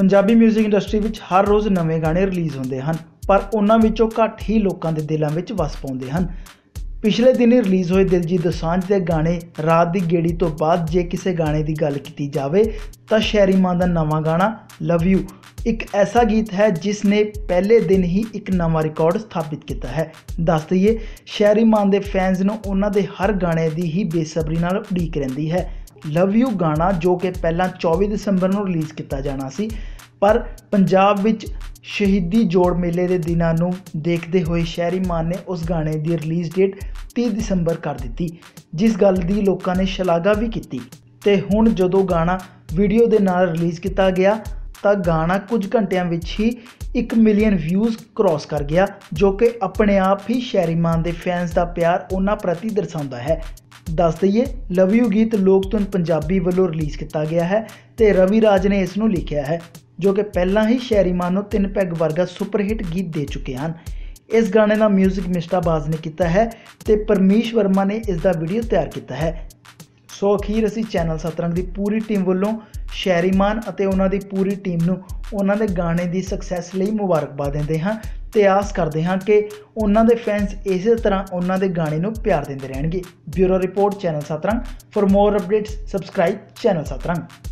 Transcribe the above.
Punjabi music industry विच हर रोज़ नवे गाने रिलीज़ होंदे हन, पर उन्हां विचों घट ही लोकां दे दिलां विच वस पाउंदे हन। पिछले दिन रिलीज़ होए दिलजीत दोसांझ दे गाने रात दी गेड़ी तो बाद जे किसी गाने की गल की जाए तो शैरी मान दा नवां गाना लव यू एक ऐसा गीत है जिसने पहले दिन ही एक नवा रिकॉर्ड स्थापित किया है। दस दईए शैरी मान दे फैंस नूं उन्हां दे हर गाने दी ही बेसब्री नाल उड़ीक रहिंदी है। लव यू गाना जो कि पहला 24 दिसंबर को रिलीज़ किया जाना सी, पर पंजाब विच शहीदी जोड़ मेले के दिनों नूं देखते हुए शैरी मान ने उस गाने की रिलीज़ डेट 30 दिसंबर कर दी, जिस गल की लोगों ने शलाघा भी की। ते हुण जदों गाना वीडियो के नाल रिलीज़ किया गया तो गाना कुछ घंटिया विच ही 1 मिलियन व्यूज़ क्रॉस कर गया, जो कि अपने आप ही शैरी मान के फैंस का प्यार उन्हां प्रति दर्शाता है। दस दईए लव यू गीत लोक धुन पंजाबी वालों रिलीज़ किया गया है तो रवि राज ने इसनूं लिखिया है, जो कि पहला ही शैरी मान नूं 3 पैग वर्गा सुपरहिट गीत दे चुके हैं। इस गाने का म्यूजिक मिस्टा बाज ने किया है तो परमीश वर्मा ने इसका वीडियो तैयार किया है। सो अखीर असी चैनल सतरंग की पूरी टीम वालों शैरी मान और उन्होंने पूरी टीम नूं उन्होंने गाने की सक्सैस लई मुबारकबाद देंदे हां ते आस करते हैं कि उन्होंने फैंस इस तरह उन्होंने गाने नूं प्यार देंदे रहणगे। Bureau report channel Satrang. For more updates subscribe channel Satrang.